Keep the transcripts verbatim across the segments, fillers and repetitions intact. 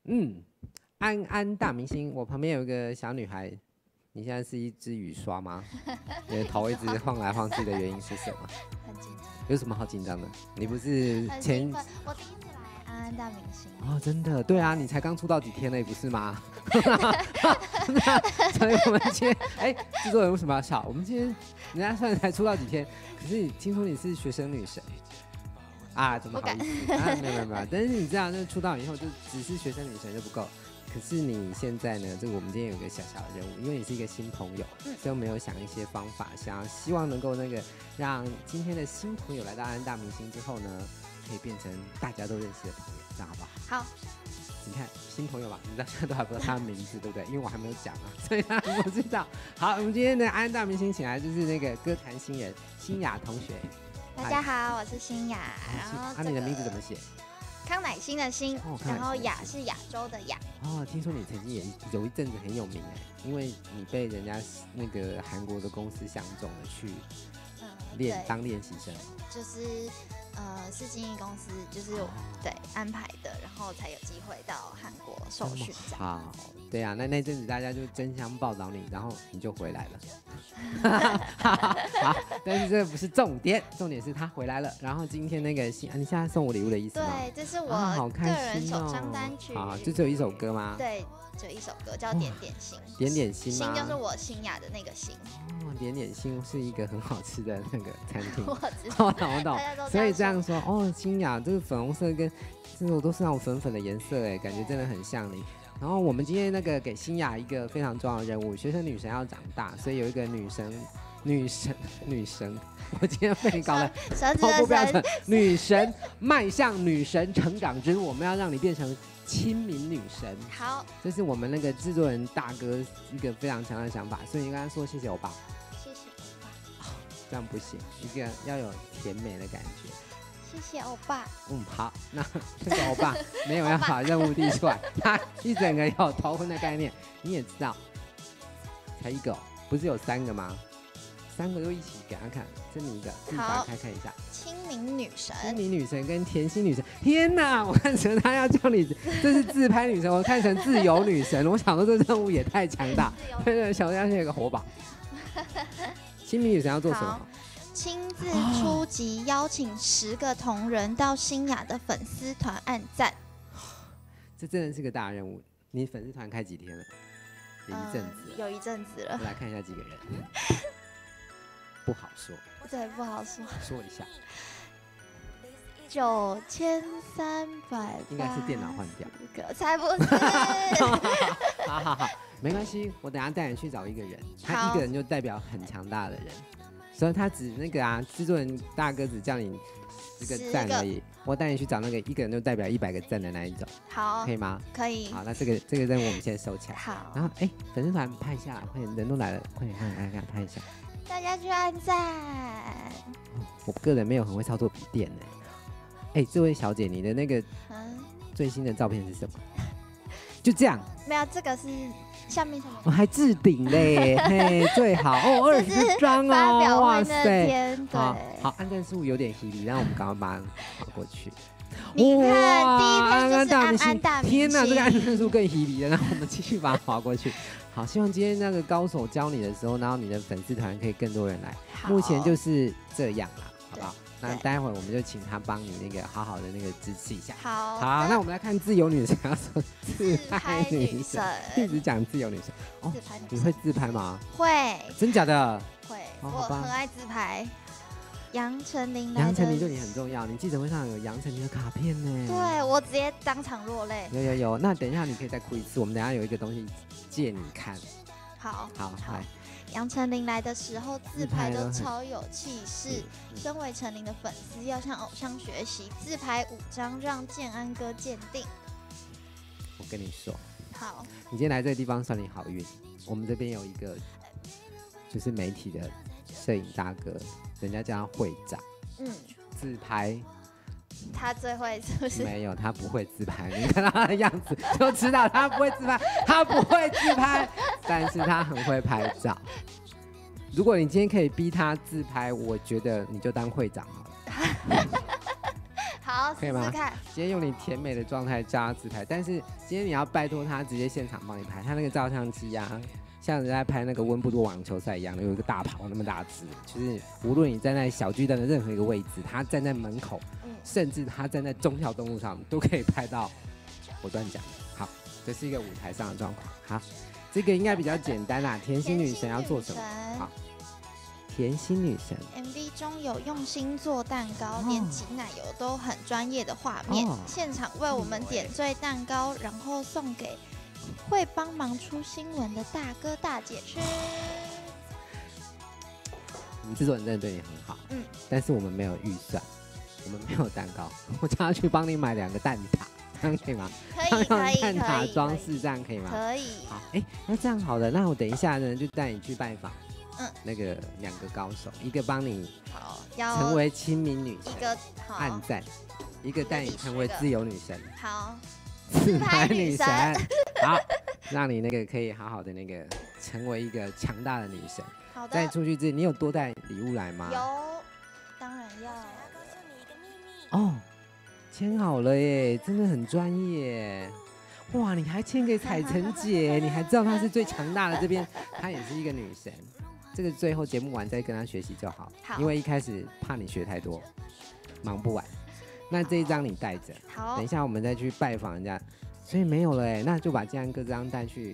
嗯，安安大明星，我旁边有一个小女孩，你现在是一只雨刷吗？你的头一直晃来晃去的原因是什么？ 很紧张。 有什么好紧张的？你不是前我第一次来安安大明星哦，真的，对啊，你才刚出道几天呢，不是吗？所以我们今天，哎，制作人为什么要笑？我们今天人家虽然才出道几天，可是你听说你是学生女神啊？怎么好意思？啊，没有没有没有，但是你这样，就出道以后就只是学生女神就不够。可是你现在呢？这个我们今天有一个小小的任务，因为你是一个新朋友，嗯、所以我们有想一些方法，想要希望能够那个让今天的新朋友来到安安大明星之后呢，可以变成大家都认识的朋友，这样好不好？ 好。 你看新朋友嘛，你到现在都还不知道他的名字，对不对？因为我还没有讲啊，所以他不知道。好，我们今天的安安大明星请来就是那个歌坛新人新雅同学。 大家好，我是新雅。然后、 这個，啊，你的名字怎么写？ 康乃馨的馨， 哦、 然后雅是亚洲的雅。 哦，听说你曾经也有一阵子很有名哎，因为你被人家那个韩国的公司相中了，去练、嗯、当练习生。 就是呃，是经纪公司就是、哦、对安排的，然后才有机会到韩国受训。 好，对啊，那那阵子大家就争相报道你，然后你就回来了。好，但是这不是重点，重点是他回来了。然后今天那个新、啊，你现在送我礼物的意思吗？ 对，这是我个人首张单曲。 啊，就只有一首歌吗？ 对，就一首歌叫《点点心》。 点点心吗？ 心就是我新雅的那个心。 哦，点点心是一个很好吃的那个餐厅。 我知道， 我懂我懂。所以这样说，哦，新雅这个粉红色跟这种都是那种粉粉的颜色，哎，感觉真的很像你。然后我们今天那个给新雅一个非常重要的任务，学生女神要长大，所以有一个女神，女神，女神，我今天被你搞得头部标准，女神迈向女神成长之路，我们要让你变成亲民女神。 好， 这是我们那个制作人大哥一个非常强的想法，所以你刚才说谢谢欧巴， 谢谢欧巴， 哦，这样不行，一个要有甜美的感觉。 谢谢欧巴。 嗯，好，那这个欧巴没有要把任务递出来，他一整个有头婚的概念，你也知道，才一个、哦，不是有三个吗？三个都一起给他看，这么一个，自己打开看一下。 亲民女神， 亲民女神跟甜心女神，天哪！我看成他要叫你，这是自拍女神，我看成自由女神，我想说这任务也太强大，对对，小要先有个活宝。亲民女神要做什么？ 亲自出击，邀请十个同仁到新雅的粉丝团按赞。 这真的是个大任务。你粉丝团开几天了？有一阵子、 呃，有一阵子了。 来看一下几个人。不好说。 对，不好说。 说一下。 九千三百。 应该是电脑换掉。 才不是。 好好好，没关系，我等下带你去找一个人，他一个人就代表很强大的人。所以他只那个啊，制作人大哥只叫你十个赞而已，我带你去找那个一个人就代表一百个赞的那一种， 好， 可以吗？ 可以。 好，那这个这个任务我们先收起来。 好。 然后哎，粉丝团拍一下，快点，人都来了，快点看看看拍一下。 大家去按赞。 哦、我个人没有很会操作笔电呢。哎，这位小姐，你的那个最新的照片是什么？就这样。 没有，这个是。下面什么？ 我、哦、还置顶嘞，嘿，最好哦，二十张哦，哇塞，好，好，按赞数有点稀离，让我们赶快把它划过去。 你看，第一篇就是安安大明星， 天哪，这个按赞数更稀离了，然后我们继续把它划过去。好，希望今天那个高手教你的时候，然后你的粉丝团可以更多人来。目前就是这样啦，好不好？那待会儿我们就请他帮你那个好好的那个支持一下。 好， 好，那我们来看自由女神，要说自拍女神，一直讲自由女神。哦， 自拍女神， 你会自拍吗？ 会， 真假的？ 会，哦、我很爱自拍。杨丞琳来的， 杨丞琳对你很重要，你记者会上有杨丞琳的卡片呢。 对，我直接当场落泪。 有有有，那等一下你可以再哭一次，我们等一下有一个东西借你看。 好， 好，好。 杨丞琳来的时候自拍都超有气势，身为丞琳的粉丝要向偶像学习，自拍五张让建安哥鉴定。 我跟你说， 好， 你今天来这个地方算你好运。我们这边有一个就是媒体的摄影大哥，人家叫他会长，嗯，自拍。 他最会是不是？ 没有，他不会自拍。你看他的样子就知道他不会自拍，他不会自拍，但是他很会拍照。如果你今天可以逼他自拍，我觉得你就当会长好了。 好好， 可以吗试试看。 今天用你甜美的状态照自拍，但是今天你要拜托他直接现场帮你拍，他那个照相机啊，像人家拍那个温布多网球赛一样的，有一个大炮那么大只，就是无论你站在小巨蛋的任何一个位置，他站在门口，嗯、甚至他站在忠孝东路上，都可以拍到。我乱讲，好，这是一个舞台上的状况。好，这个应该比较简单啦。甜心女神要做什么？好，甜心女神 M V 中有用心做蛋糕，哦、连挤奶油都很专业的画面，哦、现场为我们点缀蛋糕，然后送给会帮忙出新闻的大哥大姐吃。 我们制作人真的对你很好，嗯，但是我们没有预算，我们没有蛋糕，我叫他去帮你买两个蛋挞。这样可以吗？ 可以可以蛋挞装饰这样可以吗？ 可以。 好，哎、欸，那这样好了，那我等一下呢就带你去拜访，嗯，那个两个高手，一个帮你好成为亲民女神， 一个暗赞，一个带你成为自由女神， 好， 自拍女神，好，让你那个可以好好的那个成为一个强大的女神。 好的。 在出去之前，你有多带礼物来吗？ 有，当然要。 哦。签好了耶，真的很专业。哇，你还签给彩晨姐，你还知道她是最强大的这边，她也是一个女神。这个最后节目完再跟她学习就好， 好， 因为一开始怕你学太多，忙不完。那这一张你带着， 好， 等一下我们再去拜访人家，所以没有了哎，那就把建安哥这张带去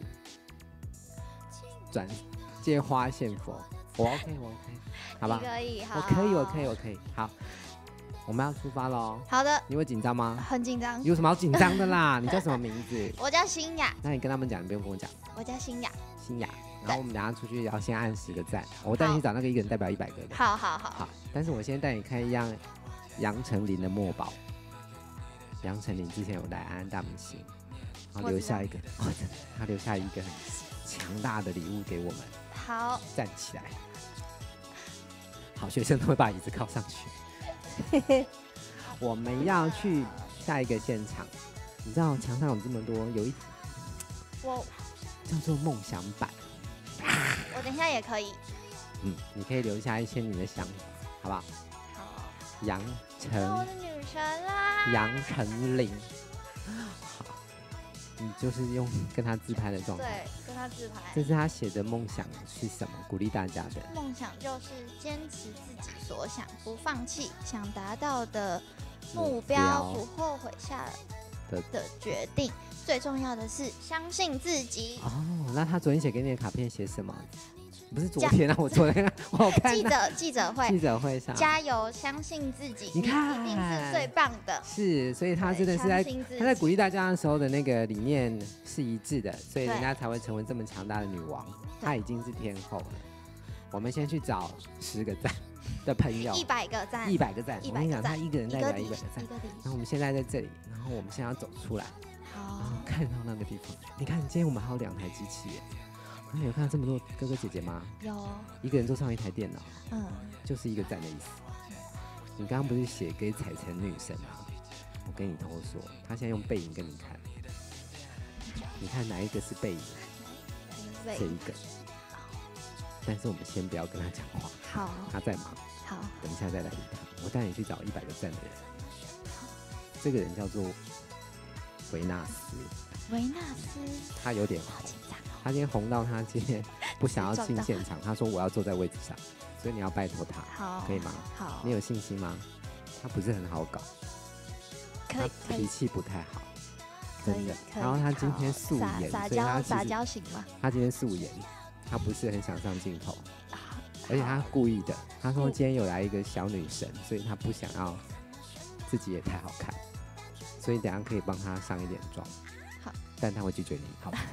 转借花献佛。我 OK， 我 OK， 好吧？ 可以， 我可以，我可以，我可以，好。我们要出发喽！ 好的， 你会紧张吗？ 很紧张。 有什么好紧张的啦？你叫什么名字？ 我叫新雅。 那你跟他们讲，你不用跟我讲。 我叫新雅。 新雅。然后我们等下出去要先按十个赞，我带你去找那个一个人代表一百个的。 好好好。 好，但是我先带你看一样杨丞琳的墨宝。杨丞琳之前有来安安大明星，然后留下一个，哦，他留下一个很强大的礼物给我们。 好， 站起来。好，学生都会把椅子靠上去。嘿嘿，我们要去下一个现场。你知道墙上有这么多，有一我叫做梦想版。 我等一下也可以。 嗯，你可以留下一些你的想法，好不好？ 好。 杨丞， 我的女神啦。 杨丞琳。好，你就是用跟他自拍的状态。 对，跟他自拍。 这是他写的梦想是什么？鼓励大家的梦想就是坚持自己所想，不放弃想达到的目标，不后悔下的的决定。最重要的是相信自己。 哦，那他昨天写给你的卡片写什么？不是昨天啊，我昨天我看记者记者会记者会上， 加油，相信自己， 你看你一定是最棒的。 是，所以他真的是在他在鼓励大家的时候的那个理念是一致的，所以人家才会成为这么强大的女王。她已经是天后了。我们先去找十个赞的朋友， 一百个赞， 一百个赞。我跟你讲，他一个人代表一百个赞。然后我们现在在这里，然后我们现在要走出来，然后看到那个地方。你看，今天我们还有两台机器耶。你有看到这么多哥哥姐姐吗？ 有， 一个人坐上一台电脑， 嗯， 就是一个赞的意思。你刚刚不是写给彩晨女神吗？我跟你偷说，他现在用背影跟你看，你看哪一个是背影？这一个。但是我们先不要跟他讲话， 好， 他在忙， 好， 等一下再来理他。我带你去找一百个赞的人，这个人叫做维纳斯。 维纳斯， 他有点红。他今天红到他今天不想要进现场，他说我要坐在位置上，所以你要拜托他， 好， 可以吗？ 好， 你有信心吗？他不是很好搞， 他脾气不太好，真的。然后他今天素颜， 撒娇撒娇型吗？ 他今天素颜，他不是很想上镜头，而且他故意的。他说今天有来一个小女神，所以他不想要自己也太好看，所以等下可以帮他上一点妆， 好， 但他会拒绝你，好吧？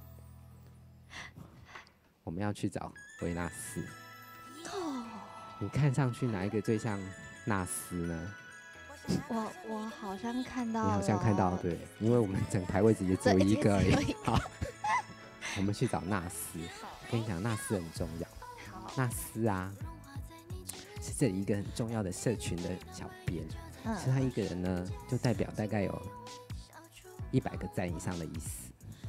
我们要去找维纳斯。 哦， 你看上去哪一个最像纳斯呢？ 我我好像看到了， 你好像看到，对，因为我们整排位置也只有一个而已。好，我们去找纳斯。跟你讲，纳斯很重要。纳斯啊，是这里一个很重要的社群的小编。嗯，是他一个人呢，就代表大概有一百个赞以上的意思。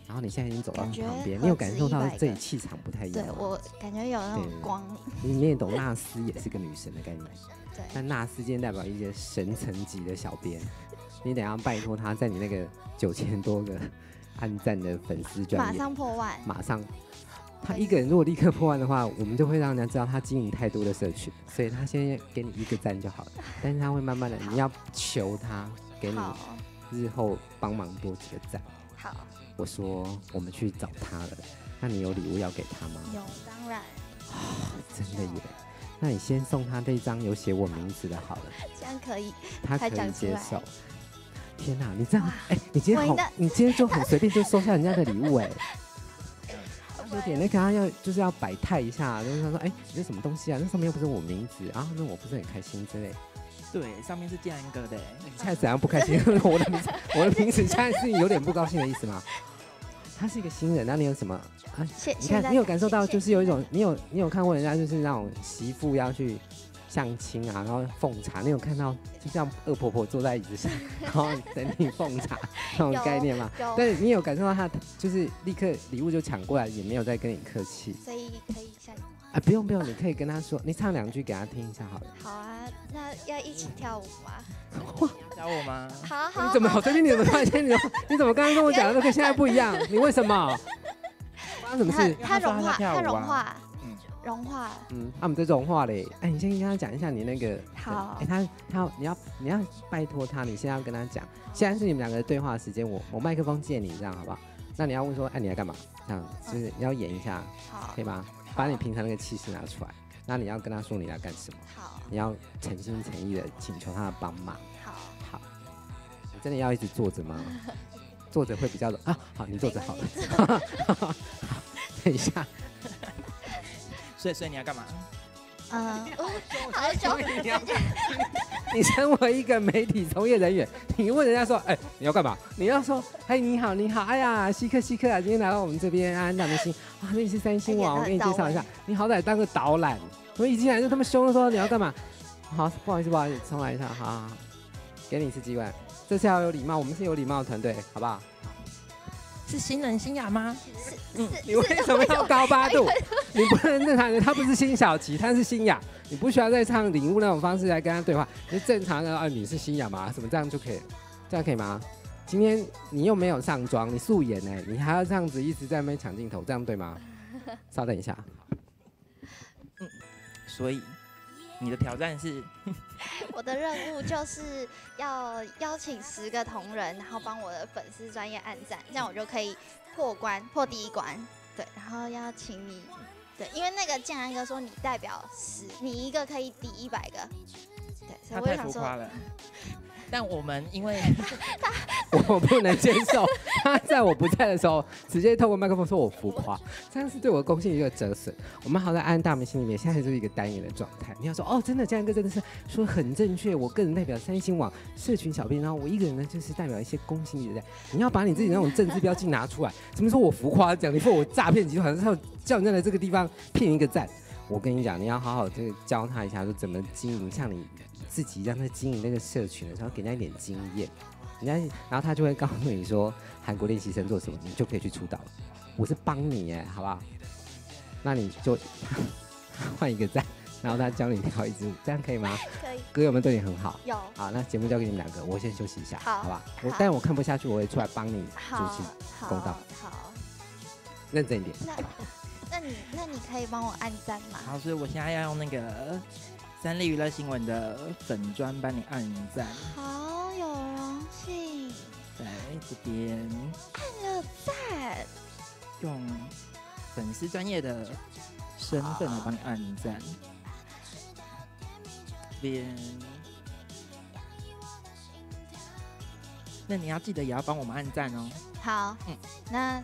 然后你现在已经走到感觉旁边，你有感受到何止一百个这里气场不太一样吗？ 对我感觉有那种对光， 你你也懂，纳斯也是个女神的概念， 对， 但纳斯今天代表一些神层级的小编，你等一下拜托他在你那个九千多个按赞的粉丝专马页， 上破万， 马上。他一个人如果立刻破万的话，我们就会让人家知道他经营太多的社群，所以他先给你一个赞就好了。但是他会慢慢的，你要求他给你好， 日后帮忙多几个赞。 好， 我说我们去找他了，那你有礼物要给他吗？ 有，当然， 真的耶，那你先送他这张有写我名字的好了， 这样可以， 他可以才讲出来接受。天哪，你这样，哎、你今天好我应该， 你今天就很随便就收下人家的礼物哎。有点那个，他要就是要摆态一下，就是他说，哎、你这什么东西啊？那上面又不是我名字啊，那我不是很开心之类。 对，上面是建安哥的。 你现在怎样不开心？我的名字，我的名字现在是有点不高兴的意思吗？他是一个新人，那你有什么？啊， 谢， 你看，你有感受到就是有一种，你有你有看过人家就是那种媳妇要去相亲啊，然后奉茶，你有看到就这样恶婆婆坐在椅子上，然后等你奉茶那种概念吗？ 有， 但是你有感受到他就是立刻礼物就抢过来，也没有再跟你客气所以可以下。 啊，不用不用，你可以跟他说，你唱两句给他听一下好了。 好啊，那要一起跳舞吗？ 教我吗？ 好好， 你怎么好随便？你怎么突然间你怎么你怎么刚刚跟我讲的都跟现在不一样？你为什么？发生什么它事？ 它融化，它因为他说他跳舞啊融化， 嗯， 融化， 嗯，那我们这种话嘞，哎，你先跟他讲一下你那个， 好哎，他他你要你要拜托他，你现在要跟他讲，现在是你们两个的对话时间，我我麦克风借你，这样好不好？那你要问说，哎，你来干嘛？这样就是你要演一下， 好可以吗？把你平常那个气势拿出来，那你要跟他说你来干什么， 好你要诚心诚意的请求他的帮忙。 好， 好，你真的要一直坐着吗？坐着会比较啊，好，你坐着好了。好，等一下， 所以所以你要干嘛？ 嗯，好久， 你要你身为一个媒体从业人员，你问人家说，哎、你要干嘛？你要说，哎，你好，你好，哎呀，稀客稀客啊，今天来到我们这边安安大明星啊，那是三星网，我给你介绍一下，你好歹当个导览，怎么一进来就他们凶的说你要干嘛？好，不好意思，不好意思，重来一下，好好好，给你一次机会，这次要有礼貌，我们是有礼貌的团队，好不好？ 是新人新雅吗？ 是你为什么要高八度？你不能正常人，他不是辛晓琪，他是辛雅，你不需要再唱领悟那种方式来跟他对话，你正常的啊，你是辛雅吗？什么这样就可以，这样可以吗？今天你又没有上妆，你素颜哎、你还要这样子一直在那边抢镜头，这样对吗？稍等一下， 所以你的挑战是我的任务就是要邀请十个同仁，然后帮我的粉丝专业按赞，这样我就可以破关破第一关。对，然后邀请你，对，因为那个建安哥说你代表十，你一个可以抵一百个，对，所他以我就想说， 太浮夸了。但我们因为我不能接受他在我不在的时候直接透过麦克风说我浮夸，这样是对我的公信力一个折损。我们好在安大明星里面现在就是一个单元的状态，你要说哦，真的，这样一个真的是说很正确。我个人代表三星网社群小编，然后我一个人呢就是代表一些公信力的。你要把你自己那种政治标记拿出来，怎么说我浮夸讲？你说我诈骗集团，然后叫人家来这个地方骗一个赞。我跟你讲，你要好好这个教他一下，说怎么经营，像你自己让他经营那个社群的时候，给人家一点经验，人家然后他就会告诉你说韩国练习生做什么，你就可以去出道了。我是帮你耶，好不好？那你就换一个赞，然后他教你跳一支舞，这样可以吗？ 可以， 歌有没有对你很好？ 有， 好，那节目交给你们两个，我先休息一下， 好好吧？我好但我看不下去，我会出来帮你主好持， 好公道好， 认真一点。 那那你那你可以帮我按赞吗？ 好，所以我现在要用那个三立娱乐新闻的粉砖帮你按赞， 好有荣幸， 在这边按了赞， 用粉丝专业的身份来帮你按赞。这边，那你要记得也要帮我们按赞哦。 好， 嗯那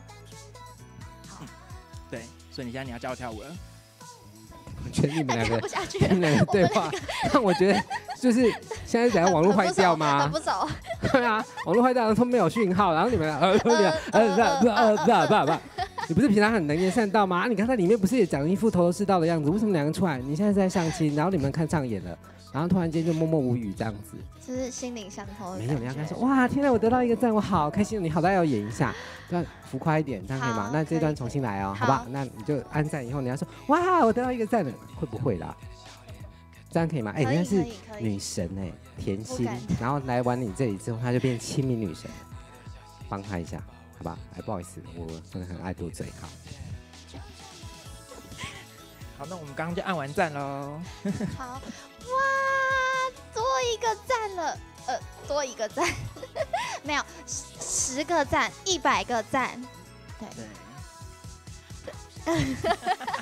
对，所以你现在你要教我跳舞了。 我觉得你们两个跳不下去你们两个对话，让我觉得就是现在怎样网络坏掉吗很？不熟， 对啊，网络坏掉都没有讯号，然后你们呃呃呃呃呃呃呃呃你不是平常很能言善道吗？啊、你刚才里面不是也讲一副头头是道的样子？为什么两个出来？你现在是在相亲，然后你们看上眼了，然后突然间就默默无语这样子， 就是心灵相通的没有， 感觉。 你要跟他说哇，天哪，我得到一个赞，我好开心，你好歹要演一下，这样浮夸一点，这样可以吗好？ 那这段可以重新来哦， 好好不好？那你就按赞以后，你要说哇，我得到一个赞了，会不会啦？这样可以吗？哎、 可以人家是可以可以女神哎、甜心不敢， 然后来玩你这里之后，她就变亲民女神，帮她一下，好吧？哎，不好意思，我真的很爱多嘴，好。 好，那我们刚刚就按完赞喽。 好，哇，多一个赞了，呃，多一个赞，没有十十个赞，一百个赞，对。 对，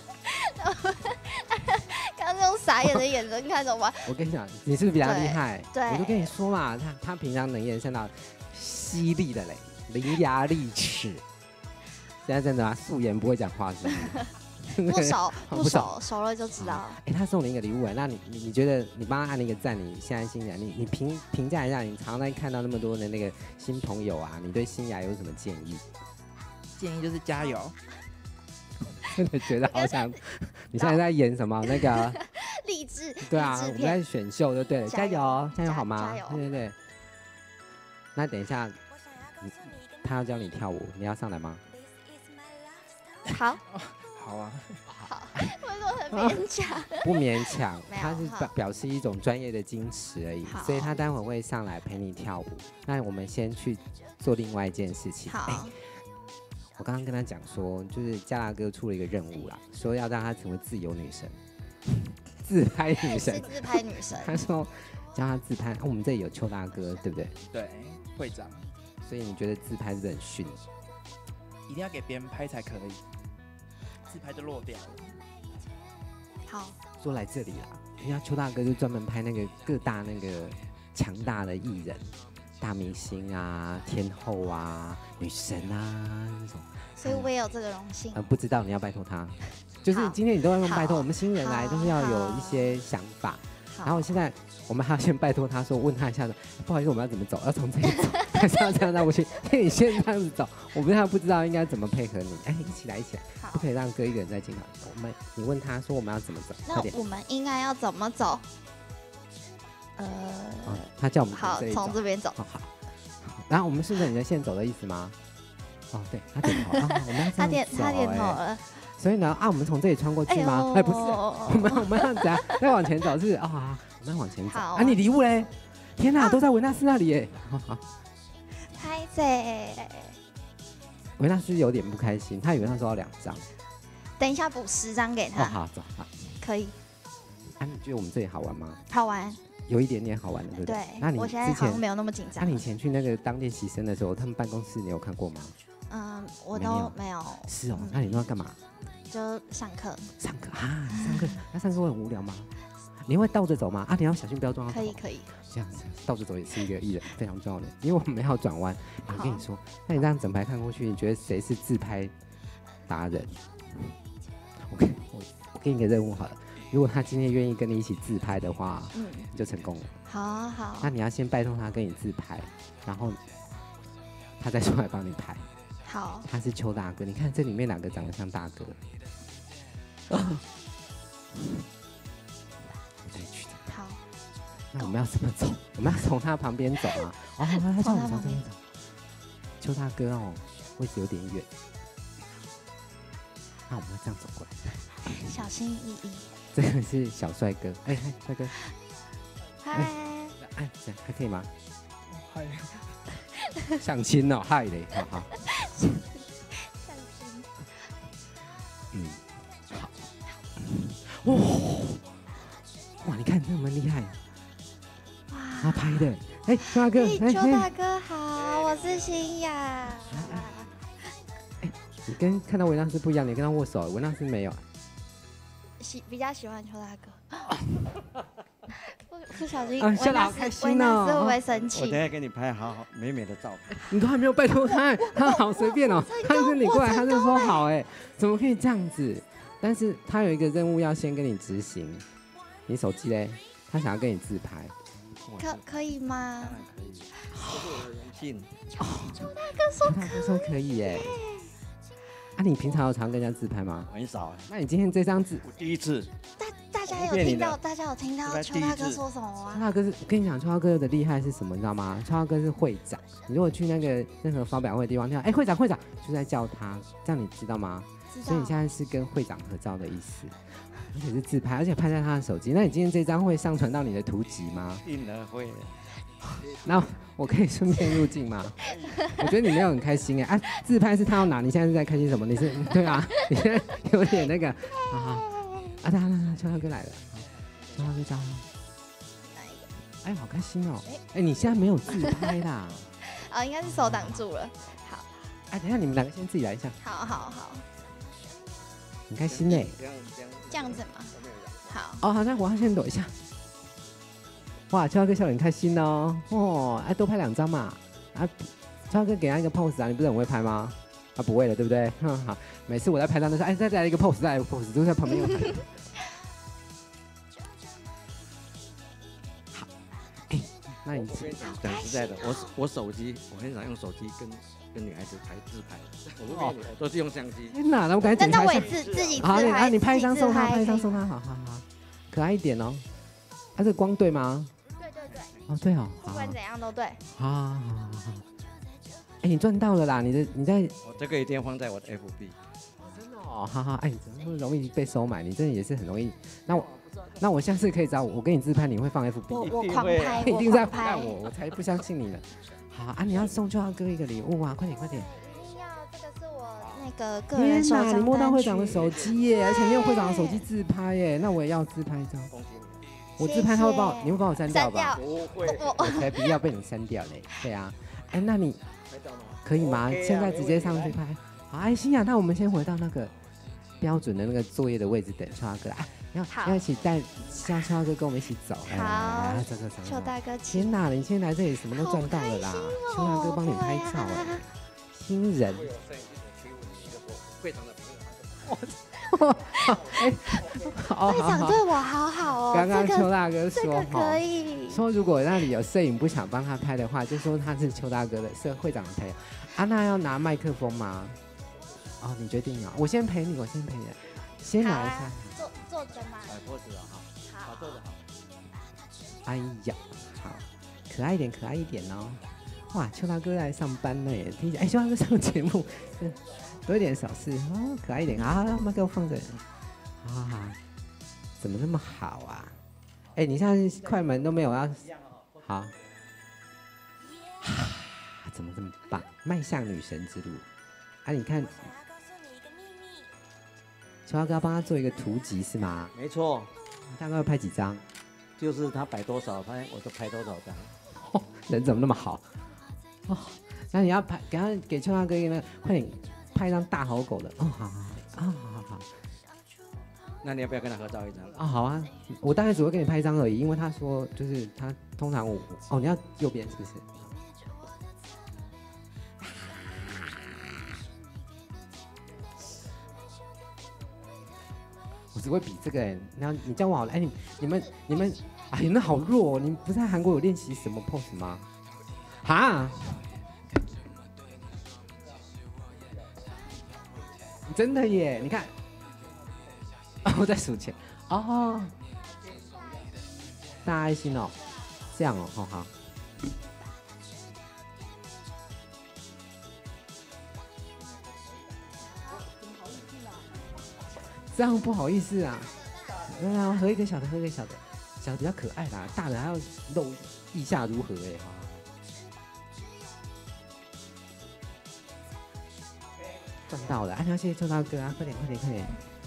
刚刚用傻眼的眼神看着我， 我跟你讲，你是不是比他厉害？ 对对我就跟你说嘛，他他平常能言善道，犀利的嘞，伶牙俐齿。现在真的啊，素颜不会讲话是不是？ 不熟不不熟熟，熟了就知道。 哎、他送你一个礼物哎，那你你你觉得你帮他按了一个赞，你现在心里你你评评价一下，你常常看到那么多的那个新朋友啊，你对新雅有什么建议？ 建议就是加油。 真的觉得好想，你现在在演什么那个？ 励志， 对啊， 励志我们在片， 选秀就对了，加加油油加油加好吗加油？ 对对对。那等一下，你他要教你跳舞，你要上来吗？ 好好啊， 好，为什么很勉强？ 不勉强， 没有他是好表表示一种专业的矜持而已， 好所以他待会会上来陪你跳舞。那我们先去做另外一件事情。哎好， 我刚刚跟他讲说，就是加拉哥出了一个任务啦，说要让他成为自由女神，自拍女是神。 自拍女神， 他说教他自拍、啊我们这里有邱大哥，对不对？ 对，会长所以你觉得自拍是不是很逊？ 一定要给别人拍才可以，自拍就落掉了。 好， 说来这里啦，人家邱大哥就专门拍那个各大那个强大的艺人、大明星啊、天后啊、女神啊那种。 所以我也有这个荣幸呃，。不知道你要拜托他，就是好今天你都要用拜托， 好我们新人来都是要有一些想法。 好， 然后现在我们还要先拜托他说，问他一下说，不好意思，我们要怎么走？要从这里走，还是要这样绕过去？因为你先这样子走，我们还不知道应该怎么配合你。哎，一起来，一起来， 好不可以让哥一个人在镜头。我们，你问他说我们要怎么走，快点。 那我们应该要怎么走？呃， 哦，他叫我们好从这，里走。 从这边走。 哦，好。然后我们顺着你的线走的意思吗？哦，对，他点头啊，我们要这他样走点他点头哎了， 所以呢，啊，我们从这里穿过去吗？ 呦哎，不是，我们我们要怎样？再往前走是啊、好我们要往前走。 好啊，你礼物嘞？天哪， 啊都在维纳斯那里耶！好好， 拍谁？ 维纳斯有点不开心，他以为他收到两张。 等一下补十张给哦， 他， 好，走，好。 可以， 啊，你觉得我们这里好玩吗？ 好玩。 有一点点好玩的，对不对？ 对那，你我现在之前， 好像没有那么紧张那你以。前去那个当练习生的时候，他们办公室你有看过吗？ 嗯，我没有都没有， 是哦嗯， 那你都要干嘛？ 就上课， 上课啊，上课，那上课会很无聊吗？你会倒着走吗？啊，你要小心不要撞到头。 可以可以。 这样子倒着走也是一个艺人非常重要的，因为我们要转弯。我好跟你说，那你这样整排看过去，你觉得谁是自拍达人？我给我我给你一个任务好了，如果他今天愿意跟你一起自拍的话， 嗯， 你就成功了。 好啊好那你要先拜托他跟你自拍，然后他再出来帮你拍。 好， 他是邱大哥，你看这里面两个长得像大哥。啊我再去找好， 那我们要怎么走？我们要从他旁边走啊！哦，他叫我们从这边走。邱大哥哦，位置有点远，那我们要这样走过来。 小心翼翼。 这个是小帅哥，哎、嗨，帅哥， 嗨， 哎，这样还可以吗？ 嗨， 相亲哦，嗨嘞，好好， 小心。 嗯，好，哇、哇，你看这么厉害，他哇， 拍的，哎、邱大哥， 嘿， 哎、 邱哎大哥好，我是新雅。 你跟看到维纳斯不一样，你跟他握手，维纳斯没有。 喜比较喜欢邱大哥。不不小心， 啊维纳斯笑得好开心维纳哦斯会不会生我等气？ 下给你拍好好美美的照片。 你都还没有拜托他，他好随便哦，他跟你过来，他就说好，哎，怎么可以这样子？但是他有一个任務要先跟你执行，你手機嘞，他想要跟你自拍， 可可以吗当？然可以，这是我的荣幸。 他说可以耶，啊你平常有常跟人家自拍吗？ 很少， 那你今天这张自， 我第一次。 大大家有骗你的听到，大家有听到这邱大哥才第一次说什么吗？ 邱大哥是，我跟你讲，邱大哥的厉害是什么，你知道吗？邱大哥是会长，你如果去那个任何发表会的地方，听到哎会长会长，就在叫他，这样你知道吗？ 知所以你现道。 在是跟会长合照的意思，而且是自拍，而且拍在他的手机。那你今天这张会上传到你的图集吗？ 定了会。 那我可以顺便入镜吗？我觉得你没有很开心哎、啊，自拍是他要拿，你现在是在开心什么？你是对啊，你现在有点那个啊啊！来来来，邱大哥来了，邱大哥招。哎，好开心哦！哎，你现在没有自拍啦？ 啊，应该是手挡住了。好， 哎，等一下你们两个先自己来一下， 好，好，好， 很开心哎。 这样这样这样子吗？好， 哦，好，那我要先躲一下。哇，邱大哥笑得很开心哦。哦，哎，多拍两张嘛。啊，邱大哥给他一个 pose 啊，你不是很会拍吗？啊，不会了，对不对？哼，好，每次我在拍照都是，哎，再来一个 pose，再来一个 pose，都在旁边用喊。好，哎，那你我跟你讲，讲实在的，我我手机我很少用手机跟跟女孩子拍自拍，我不骗你，我都是用相机。 天哪，那我赶紧那那我检查一下。 也自自己自好，你啊， 拍， 你拍一张自己送他， 自拍一张可以吗送他，好好好，可爱一点哦。啊，这个光对吗？ 对对对， 哦，对哦，好，好不管怎样都对。 好好好好。哎，你赚到了啦！你的你在我这个一定要放在我的 F B。 真的哦，好好，哎，你怎么那么容易被收买？你真的也是很容易。那我那我下次可以找我，我跟你自拍，你会放 F B？ 我我一定会狂拍， 一我定在狂拍。 拍我，我才不相信你呢。好啊，你要送邱大哥一个礼物啊！快点快点！ 一定要，这个是我那个个人手天哪，你账摸到单曲会长的手机耶，而且你用会长的手机自拍耶，那我也要自拍一张。 恭喜你。 我自拍他会帮我谢，谢你会帮我删掉删吧？ 掉。 不会。 我我才不要被你删掉嘞。对啊，哎，那你拍到吗？ 可以吗？ OK 啊现在直接上去没问题拍。好，哎，欣雅，那我们先回到那个标准的那个作业的位置等邱大哥啊，要好要一起带，像邱大哥跟我们一起走。来来来来，走走走走。 邱大哥，请天哪，你今天来这里什么都赚到了啦！邱大哥帮你拍照哎，新人。 会有摄影机所驱你的我非常的朋友。 哎，好会好好。 长对我好好哦。 刚刚这个邱大哥这说个可以。 说如果那里有摄影不想帮他拍的话，就说他是邱大哥的社会长的朋友。啊，那要拿麦克风吗？哦，你决定啊，我先陪你，我先陪你，先拿一下。 好啊坐坐着吗？ 摆 pose 了哈，好，坐着好。 哎呀，好，可爱一点，可爱一点哦。哇，邱大哥来上班呢耶，听起来哎，邱大哥上节目，是多一点小事哦，可爱一点啊，麦克风放着。好好好，怎么那么好啊？哎，你现在快门都没有要好。怎么这么棒？迈向女神之路啊！你看，邱大哥要帮他做一个图集是吗？ 没错， 大概要拍几张？ 就是他摆多少拍，我就拍多少张。 哦，人怎么那么好？哦，那你要拍，给他给邱大哥一个那个，快点拍一张大好狗的。哦，好好好，啊，好好好。 那你要不要跟他合照一张？ 啊，好啊，我大概只会给你拍一张而已，因为他说就是他通常我哦，你要右边是不是？我只会比这个哎，然后你教我好了，哎，你你们你们，哎，那好弱哦！你不是在韩国有练习什么 pose 吗？哈？真的耶！你看，我在数钱哦，大爱心哦，这样哦，好好。这样不好意思啊，来来，喝一个小的，喝一个小的，小的比较可爱啦，大的还要露意下如何哎、好赚到了，啊，你要谢谢邱大哥啊，快点快点快点，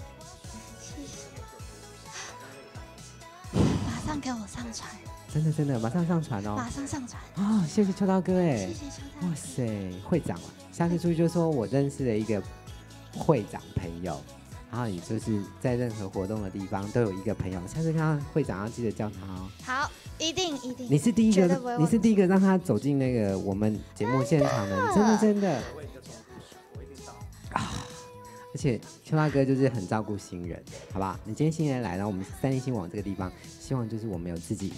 马上给我上传， 真的真的，马上上传哦， 马上上传。 啊、谢谢邱大哥哎谢，谢邱大哇哥。 塞，会长啊，下次出去就说我认识了一个会长朋友。然后你就是在任何活动的地方都有一个朋友，下次看到会长要记得叫他哦。 好，一定一定。 你是第一个， 绝对不会忘你是第一个让他走进那个我们节目现场的，真的真的。啊！而且邱大哥就是很照顾新人，好吧？你今天新人来，然后我们三立新网这个地方，希望就是我们有自己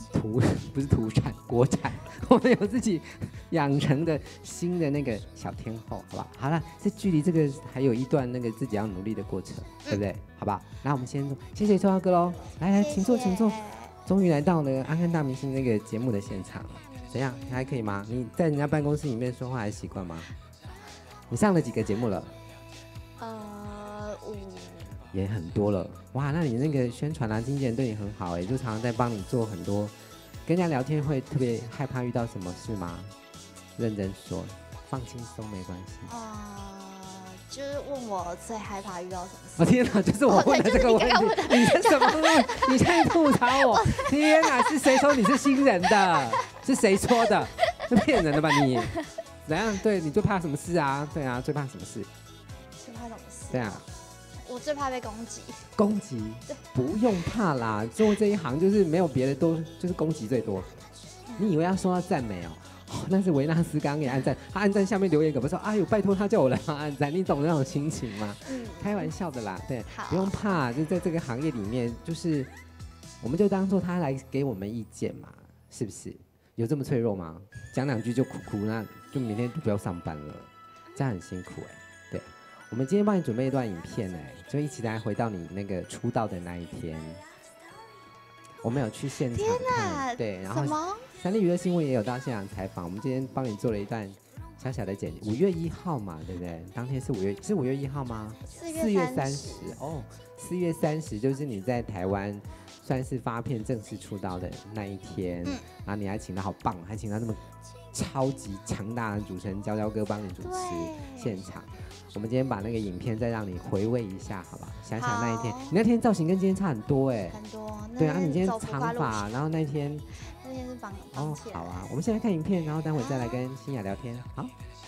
土不是土产国产，我们有自己养成的新的那个小天后，好不好？好了，这距离这个还有一段那个自己要努力的过程，对不对？好不好？那我们先谢谢秋华哥喽，来来，请坐，请坐。终于来到了《安安大明星》那个节目的现场，怎样？还可以吗？你在人家办公室里面说话还习惯吗？你上了几个节目了？ 呃，五。 也很多了，哇！那你那个宣传啊，经纪人对你很好哎，就常常在帮你做很多。跟人家聊天会特别害怕遇到什么事吗？认真说，放轻松没关系。 呃，就是问我最害怕遇到什么事。 我、哦、天哪，就是我问的这个问题，哦、你是什么问？你在吐槽我？天哪，是谁说你是新人的？是谁说的？是骗人的吧你？怎样？对你最怕什么事啊？对啊，最怕什么事？ 最怕什么事？ 对啊。 我最怕被攻击。 攻击？不用怕啦，做这一行就是没有别的多，就是攻击最多。你以为要收到赞美哦？哦那是维纳斯刚刚给按赞，他按赞下面留言，可不说哎呦拜托他叫我来帮按赞，你懂那种心情吗？嗯，开玩笑的啦，对，不用怕，就在这个行业里面，就是我们就当做他来给我们意见嘛，是不是？有这么脆弱吗？讲两句就哭哭，那就明天就不要上班了，这样很辛苦哎、欸。对，我们今天帮你准备一段影片哎、欸，就一起来回到你那个出道的那一天。我们有去现场看，对，然后三立娱乐新闻也有到现场采访。我们今天帮你做了一段小小的剪辑，五月一号嘛，对不对？当天是五月，是五月一号吗？ 四月三十哦，四月三十就是你在台湾算是发片正式出道的那一天，嗯、然后你还请到好棒，还请到那么超级强大的主持人娇娇哥帮你主持现场。我们今天把那个影片再让你回味一下，好吧？想想那一天，你那天造型跟今天差很多哎、欸， 很多。 对啊，你今天长发，然后那天那天是绑哦，好啊，我们现在看影片，然后待会再来跟欣雅聊天，好。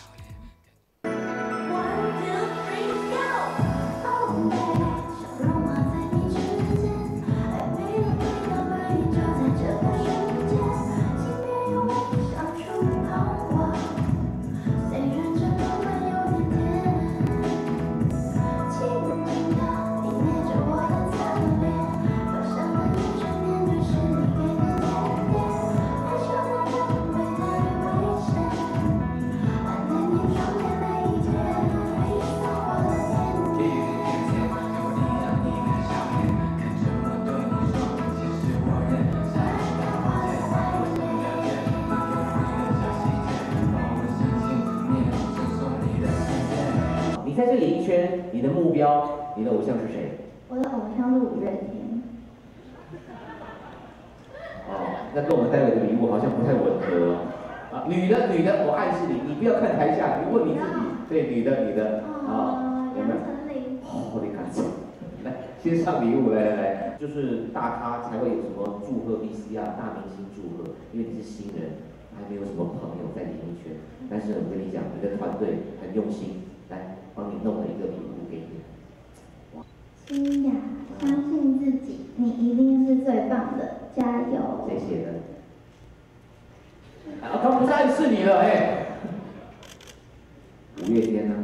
在这演艺圈，你的目标，你的偶像是谁？ 我的偶像是五月天。 哦，那跟我们待会的礼物好像不太吻合啊。女的，女的，我暗示你，你不要看台下，你问你自己，对，女的，女的，啊，有没有？哦，你看，来，先上礼物，来来来，就是大咖才会有什么祝贺 V C R， 大明星祝贺，因为你是新人，还没有什么朋友在演艺圈，但是我跟你讲，你的团队很用心。来，帮你弄了一个礼物给你。 欣雅，相信自己，你一定是最棒的，加油！ 谁写的？啊，他不是暗示你了，哎。五月天呢？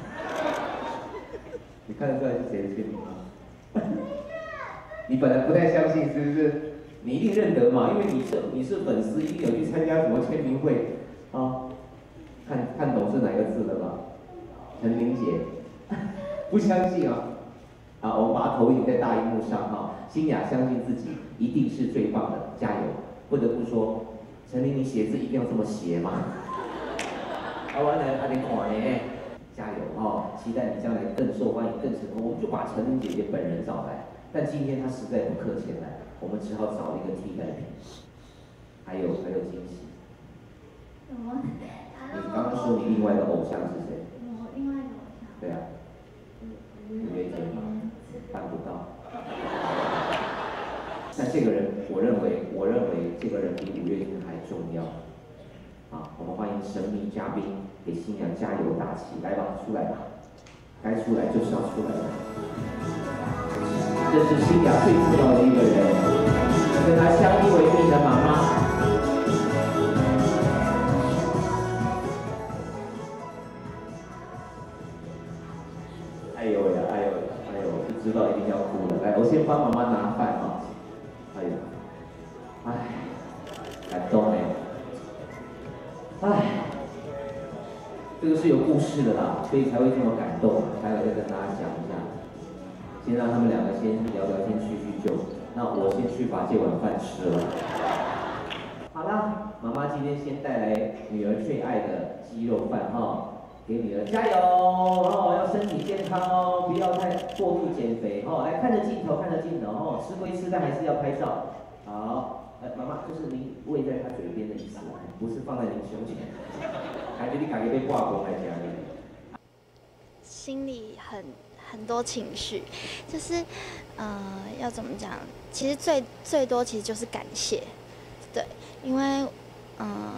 你看得出来是谁的签名吗？你本来不太相信，是不是？你一定认得嘛，因为你是你是粉丝，一定有去参加什么签名会啊？看看懂是哪个字了吧？陈玲姐，不相信啊！啊，我们把它投影在大荧幕上哈。欣雅相信自己一定是最棒的，加油！不得不说，陈玲，你写字一定要这么写吗？啊，完了，阿你看呢，加油哦！期待你将来更受欢迎、更成功。我们就把陈玲姐姐本人找来，但今天她实在不客气来，我们只好找一个替代品。还有还有惊喜。 什么？ 你刚刚说你另外的偶像是谁？ 另外一个偶像。 对啊，五月天吗？办不到。但这个人，我认为，我认为这个人比五月天还重要。啊，我们欢迎神秘嘉宾给欣雅加油打气，来吧，出来吧，该出来就是要出来的。这是欣雅最重要的一个人，跟她相依为命的妈妈。哎呦呀，哎呦呀，哎呦，就知道一定要哭了。来，我先帮妈妈拿饭啊。哎呀，哎， 这个是有故事的啦，所以才会这么感动。待会再跟大家讲一下，先让他们两个先聊聊天叙叙旧。那我先去把这碗饭吃了。好啦，妈妈今天先带来女儿最爱的鸡肉饭哈。给女儿加油哦，要身体健康哦，不要太过度减肥哦。来看着镜头，看着镜头哦，吃归吃，但还是要拍照。好，呃，妈妈，就是您喂在她嘴边的意思，不是放在您胸前。还是你感觉被挂钩在家里？ 心里很很多情绪，就是呃，要怎么讲？其实最最多其实就是感谢，对，因为嗯、呃、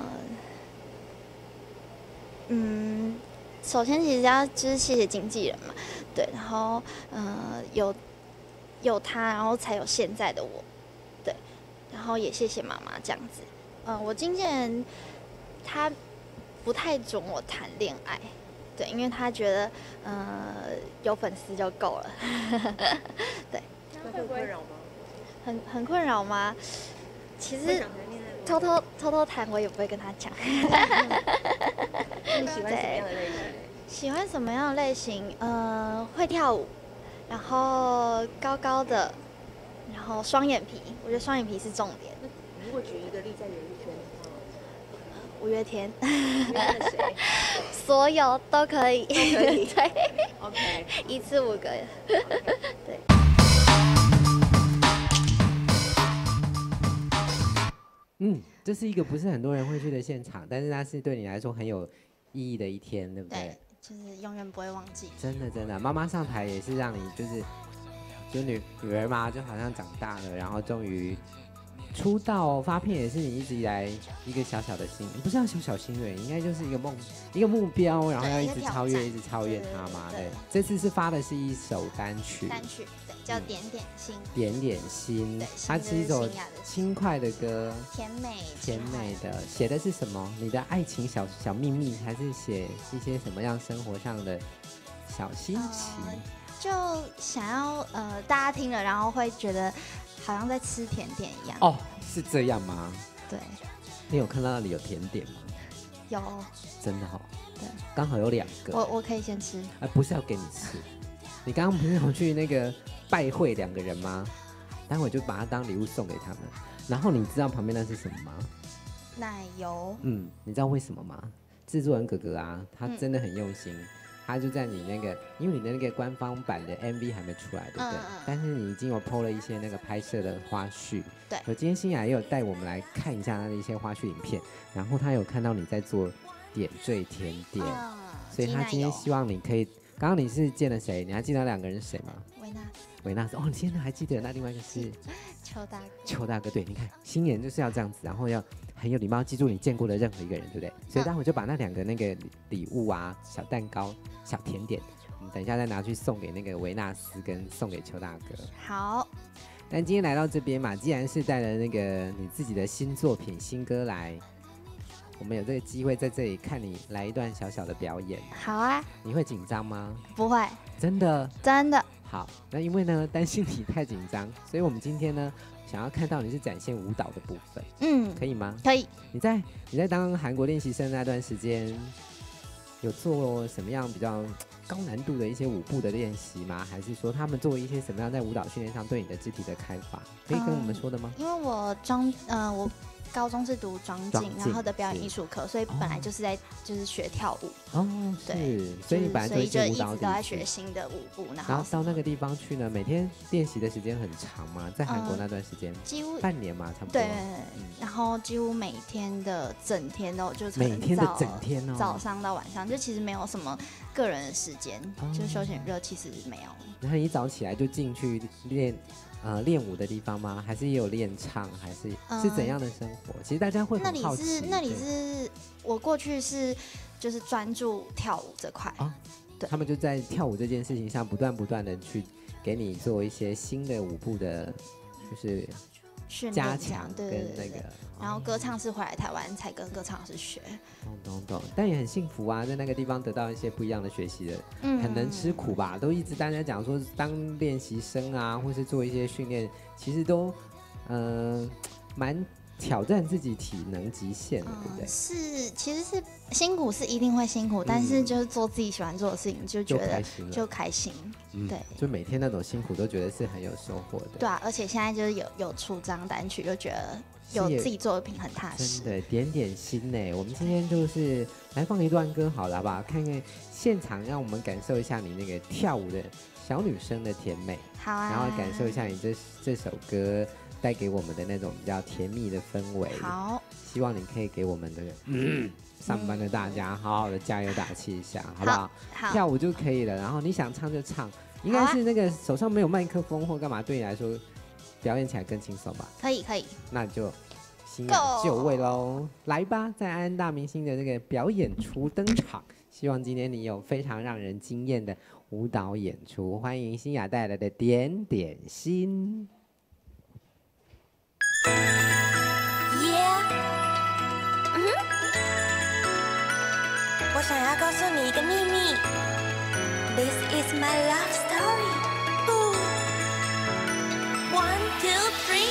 嗯。首先，其实要就是谢谢经纪人嘛，对，然后呃有有他，然后才有现在的我，对，然后也谢谢妈妈这样子。嗯、呃，我经纪人他不太准我谈恋爱，对，因为他觉得呃有粉丝就够了，对。 那会困扰吗？ 很很困扰吗？其实偷偷偷偷谈，我也不会跟他讲。 你喜欢什么样的类型？ 喜欢什么样的类型？呃，会跳舞，然后高高的，然后双眼皮。我觉得双眼皮是重点。 如果举一个例，在演艺圈的话， 五月天。 约谁？ 所有都可以。 都可以。 对。 OK。 一次五个。对。 嗯，这是一个不是很多人会去的现场，但是它是对你来说很有意义的一天，对不对？ 对，就是永远不会忘记。 真的真的，妈妈上台也是让你就是，就女女儿嘛，就好像长大了，然后终于出道发片，也是你一直以来一个小小的心，不是要小小心愿，应该就是一个梦，一个目标，然后要一直超越，一直超越它嘛。对，这次是发的是一首单曲， 单曲对，叫点点心。 点点心，它是一首轻快的歌， 甜美甜美的，写的是什么？你的爱情小小秘密，还是写一些什么样生活上的小心情？ 呃、就想要呃，大家听了，然后会觉得好像在吃甜点一样。 哦，是这样吗？ 对。 你有看到那里有甜点吗？ 有。 真的哦。 对。 刚好有两个。 我我可以先吃。 哎、呃，不是要给你吃。你刚刚不是有去那个拜会两个人吗？待会就把它当礼物送给他们。然后你知道旁边那是什么吗？ 奶油。 嗯，你知道为什么吗？制作人哥哥啊，他真的很用心，嗯、他就在你那个，因为你的那个官方版的 M V 还没出来，对不对？嗯嗯、但是你已经有 po 了一些那个拍摄的花絮。 对。 我今天新雅也有带我们来看一下他的一些花絮影片，然后他有看到你在做点缀甜点，嗯、所以他今天希望你可以。刚刚你是见了谁？你还记得两个人是谁吗？ 维纳。 维纳斯哦，你现在还记得？那另外一个是邱大哥。 邱大哥，对，你看新年就是要这样子，然后要很有礼貌，记住你见过的任何一个人，对不对？所以待会就把那两个那个礼物啊，小蛋糕、小甜点，我们等一下再拿去送给那个维纳斯，跟送给邱大哥。 好。 但今天来到这边嘛，既然是带了那个你自己的新作品、新歌来。我们有这个机会在这里看你来一段小小的表演， 好啊。 你会紧张吗？ 不会， 真的， 真的。 好，那因为呢担心你太紧张，所以我们今天呢想要看到你是展现舞蹈的部分， 嗯， 可以吗？ 可以。 你在你在当韩国练习生那段时间，有做什么样比较高难度的一些舞步的练习吗？还是说他们做一些什么样在舞蹈训练上对你的肢体的开发，可以跟我们说的吗？ 嗯、因为我装呃我。高中是读庄敬，然后的表演艺术科，所以本来就是在就是学跳舞。 哦，对，所以你本来就一直都在学新的舞步，然后然后到那个地方去呢，每天练习的时间很长嘛，在韩国那段时间， 几乎半年嘛，差不多。 对，然后几乎每天的整天都就每天的整天哦， 早上到晚上，就其实没有什么个人的时间，就休闲娱乐其实没有。 然后一早起来就进去练。呃，练舞的地方吗？还是也有练唱？还是、嗯、是怎样的生活？其实大家会很好奇。 那里是那里是我过去是就是专注跳舞这块啊，对， 他们就在跳舞这件事情上不断不断的去给你做一些新的舞步的，就是加强跟那个。 然后歌唱是回来台湾才跟歌唱老师学， 懂懂懂，但也很幸福啊，在那个地方得到一些不一样的学习的，嗯，很能吃苦吧？都一直大家讲说，当练习生啊，或是做一些训练，其实都，嗯、呃，蛮挑战自己体能极限了，对不对？ 嗯、是，其实是辛苦是一定会辛苦，嗯、但是就是做自己喜欢做的事情，就觉得就开心。 嗯、 对， 就每天那种辛苦都觉得是很有收获的。 对啊，而且现在就是有有出张单曲，就觉得有自己做的品很踏实。 真的点点心呢。我们今天就是来放一段歌好了，好不好？看看现场，让我们感受一下你那个跳舞的小女生的甜美。 好啊。 然后感受一下你这这首歌带给我们的那种比较甜蜜的氛围。 好， 希望你可以给我们的嗯上班的大家好好的加油打气一下，好不好？ 好， 跳舞就可以了。然后你想唱就唱，应该是那个手上没有麦克风或干嘛，对你来说表演起来更轻松吧？ 可以，可以。 那就心有就位喽，来吧，在安安大明星的这个表演初登场。希望今天你有非常让人惊艳的舞蹈演出，欢迎新雅带来的点点心。 Yeah， 嗯哼，我想要告诉你一个秘密 ，This is my love story。One two three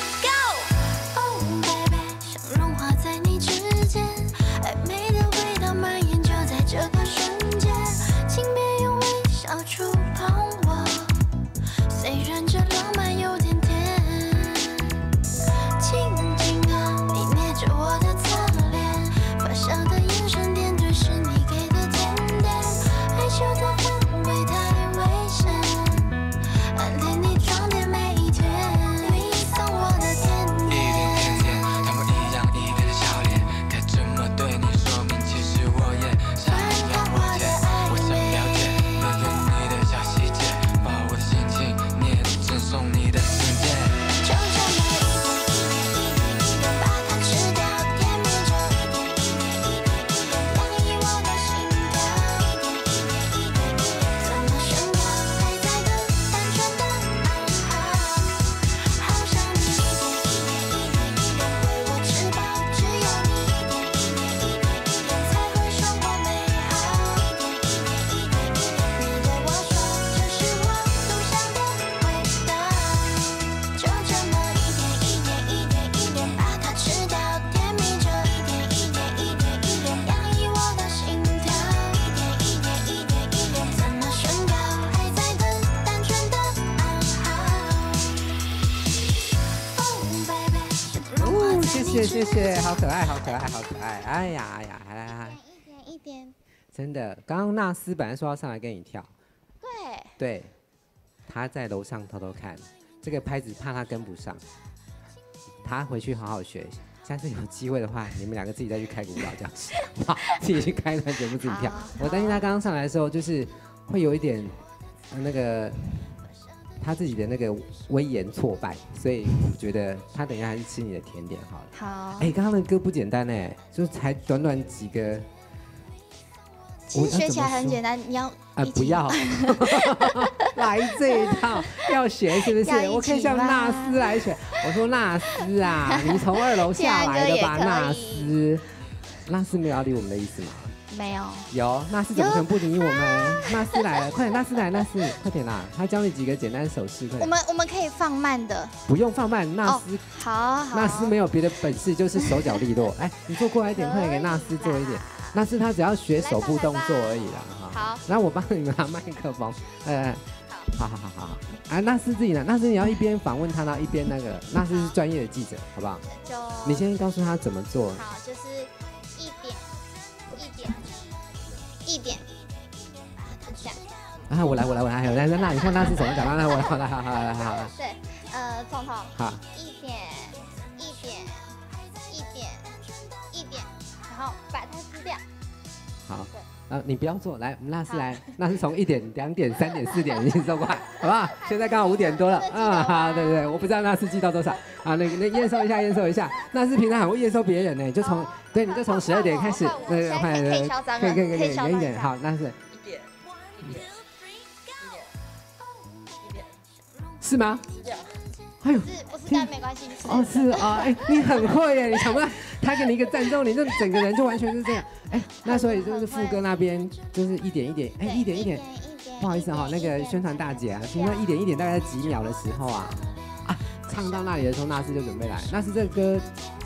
go。Oh baby， 想融化在你指尖，暧昧的味道蔓延就在这个瞬间，请别用微笑触碰我，虽然这浪漫有点甜，轻轻地泯灭着我的侧脸，发笑的眼神点缀是你给的甜点，害羞的氛围太危险，暗恋你装点每一天，你送我的甜点，一点甜甜，像我一样一脸的笑脸，该怎么对你说明？其实我也想要我姐，我想了解每个你的小细节，把我的心情念赠送你的世界，就这么一点一点一点一点把它吃掉，甜蜜就一点一点一点一点洋溢我的心跳，一点一点一点一点怎么宣告还在等单纯的暗号，好想你一点一点一点一点为我吃饱，只有你一点一点一点一点才会收获美好，一点一点一点你对我说这是我独享的味道，就这么一点一点一点一点把它吃掉，甜蜜就一点一点一点一点洋溢我的心跳，一点一点一点一点怎么宣告还在等单纯的暗号。Oh baby， 哦，谢谢谢谢，好可爱好可爱好可爱，哎呀哎呀，来来来， 一点一点， 真的，刚刚纳斯本来说要上来跟你跳， 对， 对，他在楼上偷偷看，这个拍子怕他跟不上，他回去好好学。下次有机会的话，你们两个自己再去开个舞蹈教室，好，自己去开一段节目自己跳。我担心他刚刚上来的时候，就是会有一点、呃、那个他自己的那个威严挫败，所以我觉得他等一下还是吃你的甜点好了。 好。 哎，刚刚的歌不简单哎，就才短短几个。 其实学起来很简单，你要啊、呃、不要来这一套，要学是不是？我可以向纳斯来学。我说纳斯啊，你从二楼下来的吧，纳斯。纳斯没有要理我们的意思吗？ 没有。 有，纳斯怎么可能不理我们？纳斯来了，快点，纳斯来，纳斯快点啦！他教你几个简单手势，快点。 我们我们可以放慢的。 不用放慢，纳斯。 哦、好好。 纳斯没有别的本事，就是手脚利落。哎，你坐过来一点，快点给纳斯做一点。那是他只要学手部动作而已啦，哈。 好， 然后我帮你们拿麦克风，呃，好好好好好。啊，那是自己的，那是你要一边访问他，然后一边那个，那是专业的记者，好不好？ 就你先告诉他怎么做。 好，就是一点一点一点，这样。 啊，我来我来我来，来来，那你看那是怎么讲？来来我来，好来好好来好来。 对，呃，从头。 好。 一点一点一点一点，然后把它撕掉。 好。啊，你不要做，来，我们那是来，那是从一点、两点、三点、四点，你走过来，好不好？现在刚好五点多了，啊，好，对对对，我不知道那是记到多少，啊，那那验收一下，验收一下，那是平常很会验收别人呢，就从，对，你就从十二点开始，对， 可以可以嚣张了， 可以可以可以， 远一点，好，那是一点，一点，一点，一点， 是吗？ 这样。 哎呦， 是不是但没关系。 哦，是啊，哎，你很会耶，你想不到他给你一个赞奏，你这整个人就完全是这样。哎，那所以就是副歌那边就是一点一点，哎，一点一点。不好意思哈，那个宣传大姐啊，请问一点一点大概几秒的时候啊？啊，唱到那里的时候，纳斯就准备来。纳斯这个歌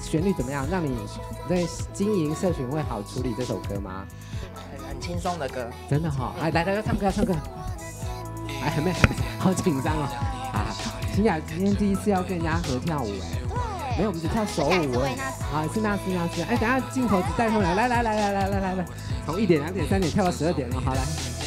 旋律怎么样？让你在经营社群会好处理这首歌吗？ 很轻松的歌， 真的哈、哦！哎，来来来，唱歌唱歌！哎，还没，还没好紧张哦！啊，秦雅今天第一次要跟人家合跳舞哎。没有，我们只跳手舞哎。好，是那斯那斯。哎，等下镜头只带回来，来来来来来来来来，从一点、两点、三点跳到十二点哦。好来。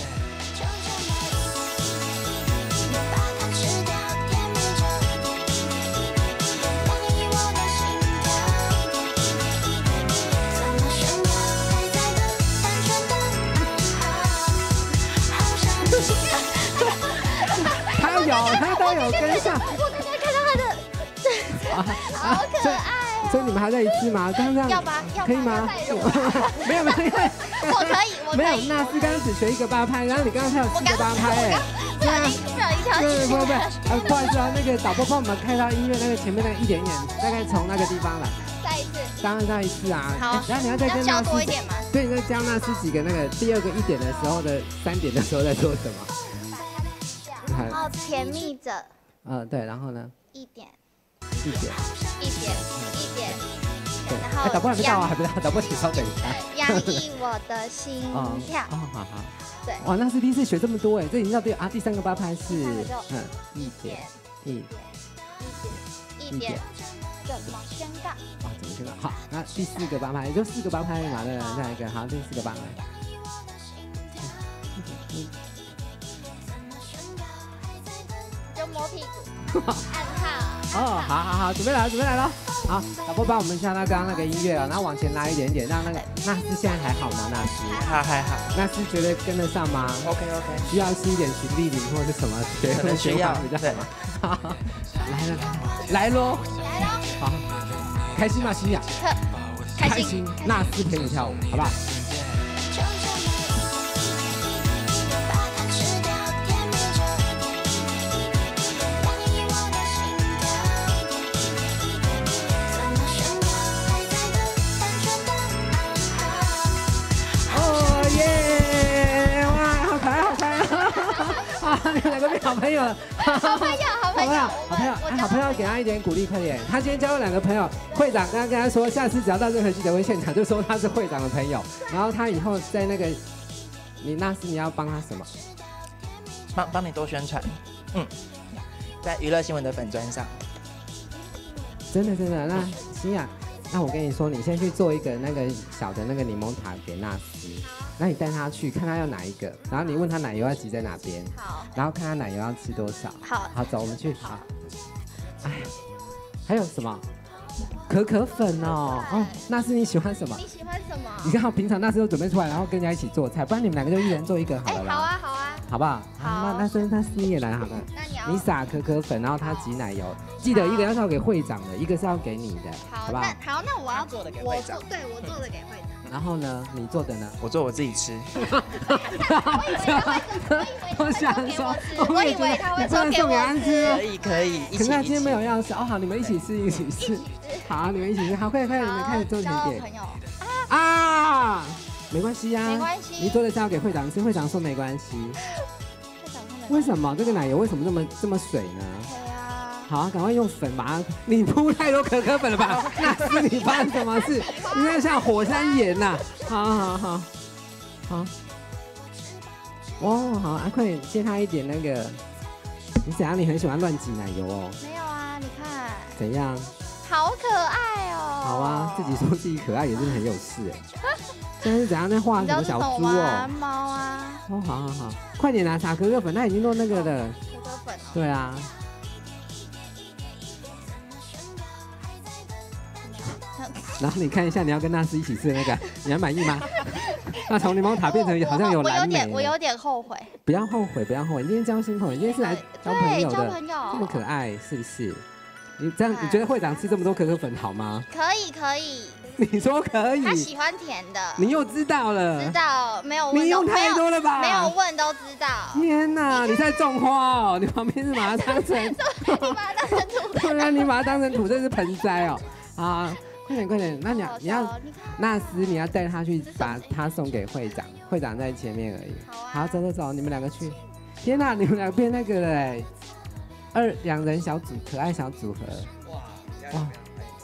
他有，他都有跟上。 我刚刚看到他的。好可爱、哦！ 所以你们还在一次吗？刚刚这样要吧？要可以吗？没有没有，因为我可以，我可以。 没有，那是刚刚只学一个八拍，然后你刚刚跳四个八拍哎。 对啊，一条对，不不不，呃，不好意思啊，那个导播帮我们开到音乐那个前面那个一点一点，大概从那个地方来。 再一次。 当然再一次啊。 好。 然后你要再跟那斯多一点吗？ 对，你再教那斯几个那个第二个一点的时候的三点的时候在做什么？ 然后甜蜜着。 嗯，对，然后呢？ 一点。 一点， 一点，一点， 对， 然后导播还没到啊，还没到，导播请稍等一下。 洋溢我的心跳。 哦，好好。 对。 哇，那是第一次学这么多哎，这已经到第啊第三个八拍是嗯一点一点一点，怎么宣告？ 啊，怎么宣告？好，那第四个八拍也就四个八拍嘛，对，下一个好，第四个八拍。 就摸屁股。暗号。 哦，好好好，准备来了，准备来了。好，导播帮我们下那刚刚那个音乐啊，然后往前拉一点点，让那个纳斯现在还好吗？纳斯还还好。 纳斯觉得跟得上吗 ？OK OK。 需要吃一点循例铃或者什么？ 可能需要。 比较好吗？好，来了来喽， 来喽。 好，开心吗？心雅？ 开心。 纳斯陪你跳舞，好不好？你们两个变好朋友了， 好朋友，好朋友， 好朋友，哎，好朋友，给他一点鼓励，快点！他今天交了两个朋友，会长刚刚跟他说，下次只要到任何记者会现场，就说他是会长的朋友。然后他以后在那个，你那是你要帮他什么？ 帮帮你多宣传，嗯，在娱乐新闻的粉专上。 真的真的，那欣雅，那我跟你说，你先去做一个那个小的那个柠檬塔给纳斯。那你带他去看他要哪一个，然后你问他奶油要挤在哪边， 好， 然后看他奶油要吃多少， 好， 好走，我们去，好，哎，还有什么？可可粉哦，哦，那是你喜欢什么？ 你喜欢什么？ 你看，平常那时候准备出来，然后跟人家一起做菜，不然你们两个就一人做一个好了啦。 好啊，好啊， 好不好？ 好， 那那所以那是你也来好了。 那你要你撒可可粉，然后他挤奶油，记得一个要是要给会长的，一个是要给你的，好不好？ 好，那我要做的给我会长， 对我做的给会长。 然后呢，你做的呢？ 我做我自己吃。 我想说， 我以为他会做给我吃。 可以可以， 可是他今天没有要吃哦，好，你们一起吃，一起吃。好，你们一起吃，好，快点快点，你们开始做甜点。啊，没关系呀， 没关系。 你做的是要给会长吃，会长说没关系。为什么这个奶油为什么这么这么水呢？好啊，赶快用粉把它，你铺太多可可粉了吧？那是你发生什么事？你在像火山岩呐！好好好，好，哦好啊，快点借他一点那个。你怎样？你很喜欢乱挤奶油哦？ 没有啊，你看。 怎样？ 好可爱哦！ 好啊，自己说自己可爱也真的很有事哎。现在是怎样在画什么小猪哦？ 猫啊！ 哦，好好好，快点拿撒可可粉，他已经做那个了。 可可粉哦。 对啊。然后你看一下，你要跟纳斯一起吃的那个，你还满意吗？那从柠檬塔变成好像有蓝莓。 我有点后悔。 不要后悔，不要后悔。你今天交新朋友，你今天是来交朋友的， 交朋友这么可爱，是不是？你这样，你觉得会长吃这么多可可粉好吗？ 可以，可以。 你说可以？ 他喜欢甜的。 你又知道了？ 知道，没有问。 你用太多了吧？ 没有问都知道。 天哪，你在种花哦！你旁边是把它当成， 你把它当成土。 对啊，你把它当成土，这是盆栽哦。啊。快点快点，那你要你要纳斯，你要带他去把他送给会长，会长在前面而已。好，走走走，你们两个去。天哪，你们两个变那个了哎，二两人小组，可爱小组合。哇哇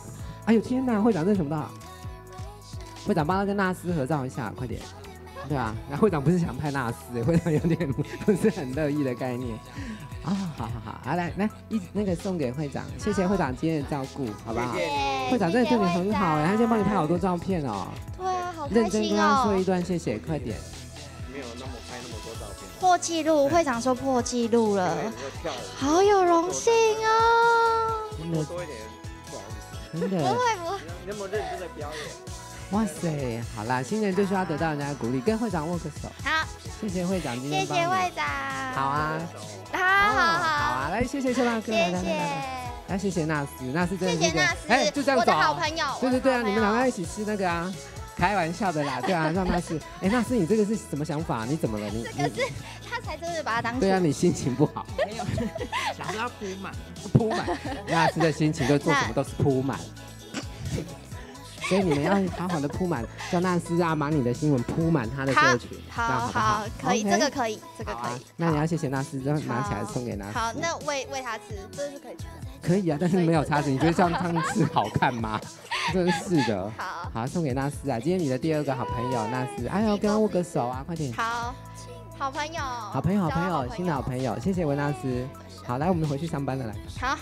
哎呦天哪，会长这是什么的？会长帮他跟纳斯合照一下，快点。对啊，那会长不是想拍纳斯，会长有点不是很乐意的概念。啊，好好好，好来来一那个送给会长，谢谢会长今天的照顾，好不好？会长真的对你很好哎，他今天帮你拍好多照片哦。 对啊，好认开心真跟他说哦！ 一段谢谢，快点。 没有那么拍那么多照片。 破纪录，会长说破纪录了， 对，你跳舞好有荣幸哦！ 真的多一点，不好意思。 真的， 不会不会， 你那么认真的表演， 哇塞，好啦，新人就需要得到人家的鼓励，跟会长握个手， 好， 谢谢会长今谢天帮你。 谢会长。 好啊， 好哦好好啊，来谢谢秋大哥，来谢谢来来来，来谢谢纳斯，纳斯真的是一个谢谢纳斯， 哎就这样我的走啊好朋友。 对对对啊， 我的好朋友你们两个一起吃那个啊，开玩笑的啦，对啊，让纳斯，哎，纳斯你这个是什么想法？你怎么了？你这个是他才真的把它当对啊，你心情不好， 没有，想说要铺满。 铺满，纳斯的心情就做什么都是铺满。所以你们要好好的铺满，叫纳斯啊，把你的新闻铺满他的社群，这样好好不好？ 可以， OK 这个可以，这个好啊可以。 那你要谢谢纳斯，然后拿起来送给纳斯。 好，那喂喂他吃，这是可以吃的。 可以啊，但是没有叉子，你觉得这样他们吃好看吗？真是的。 好， 好，送给纳斯啊，今天你的第二个好朋友纳斯，哎呦，跟他握个手啊，快点。 好，好朋友， 好朋友，好朋交友，新的好朋友，谢谢维纳斯。好，来，我们回去上班了，来。 好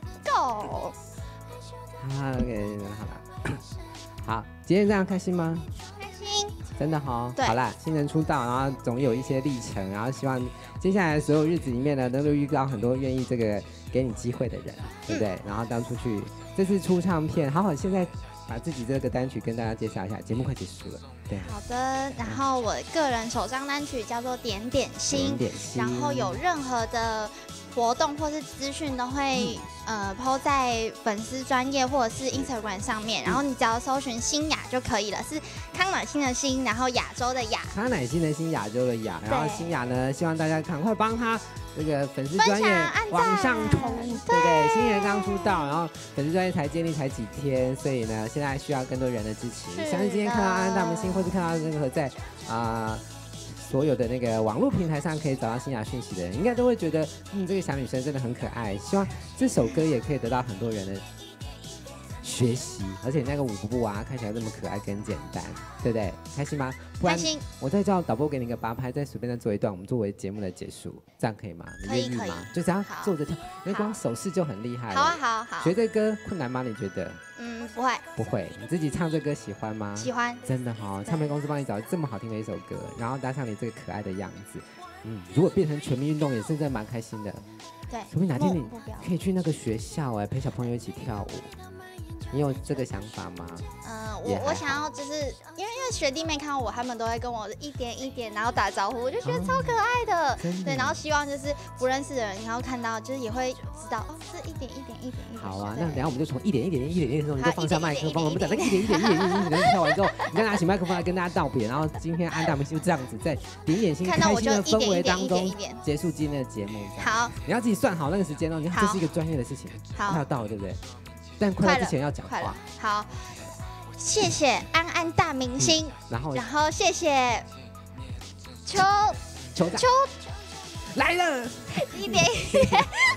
，Go。 好，OK，好了。好，今天这样开心吗？ 开心。 真的哈、 对好啦，新人出道，然后总有一些历程，然后希望接下来的所有日子里面呢，能够遇到很多愿意这个给你机会的人，对不对？然后当出去，这次出唱片，好好现在把自己这个单曲跟大家介绍一下，节目快结束了，对， 好的，然后我个人首张单曲叫做《点点心》， 点心， 然后有任何的活动或是资讯都会、呃 po 在粉丝专页或者是 Instagram 上面，然后你只要搜寻新雅就可以了，是康乃馨的馨，然后亚洲的亚。 康乃馨的馨，亚洲的亚，然后对新雅呢，希望大家赶快帮他这个粉丝专分业享按赞往上冲，对不对？新人刚出道，然后粉丝专业才建立才几天，所以呢，现在需要更多人的支持。 是相信今天看到安安大明星， 的或是看到任何在啊、所有的那个网络平台上可以找到新雅讯息的人，应该都会觉得，嗯，这个小女生真的很可爱。希望这首歌也可以得到很多人的学习，而且那个舞步啊，看起来这么可爱跟简单，对不对？开心吗？不然开心， 我再叫导播给你个八拍，再随便再做一段，我们作为节目的结束，这样可以吗？你可以可以愿意吗？就这样好坐着跳，因为光手势就很厉害了。 好啊，好好学，这歌困难吗？你觉得？ 嗯，不会， 不会，你自己唱这歌喜欢吗？ 喜欢， 真的哈、唱片公司帮你找这么好听的一首歌，然后搭上你这个可爱的样子，嗯，如果变成全民运动，也是真的蛮开心的。 对， 说不定哪天你目目标， 可以去那个学校哎，陪小朋友一起跳舞，你有这个想法吗？ 嗯， 也还我我想要就是因为因为学弟妹看到我，他们都会跟我一点一点，然后打招呼，我就觉得超可爱的。 真的对，然后希望就是不认识的人，然后看到就是也会知道哦，是一点一点一点一点。 好啊， 对那等一下我们就从一点一点一点一点的时候，你就好放下一点一点麦克风，我们等那个一一点一点一点一点一点跳完之后，你再拿起麦克风来跟大家道别，然后今天安大明星就这样子在点眼心看到我开心的氛就一点一点围当中一点一点。 结束今天的节目。这样好， 你要自己算好那个时间哦，你看这好是一个专业的事情，快好要，到了对不对？但快到之前要讲快了话，， 好，谢谢安安大明星， 然后然后谢谢秋酋长秋来了。 一点一点，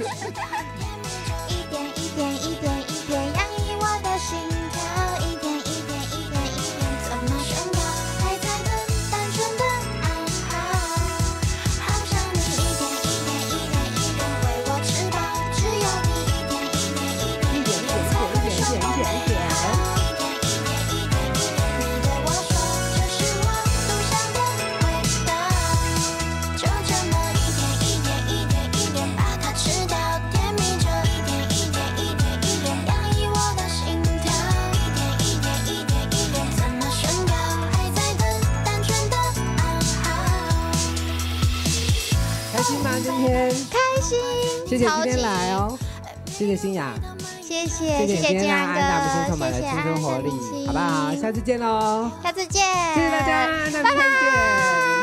一点一点一点一点洋溢我的心跳，一点一点一点一点怎么宣告？还在等单纯的暗号，好想你一点一点一点一点为我知道，只有你一点一点一点一点才会说我美好，一点一点一点你对我说，这是我独享的味道，就这么一点一点一点一点把它吃掉，甜蜜着一点一点一点一点洋溢我的心跳，一点一点一点一点怎么宣告？还在等单纯的暗号。 开心吗？今天开心， 谢谢今天超级来哦，谢谢新雅， 谢谢谢谢谢今天让静安安大明星哥， 充满了谢谢青春活力安大明，星好不好？下次见喽， 下次见， 谢谢大家，安大明星再见。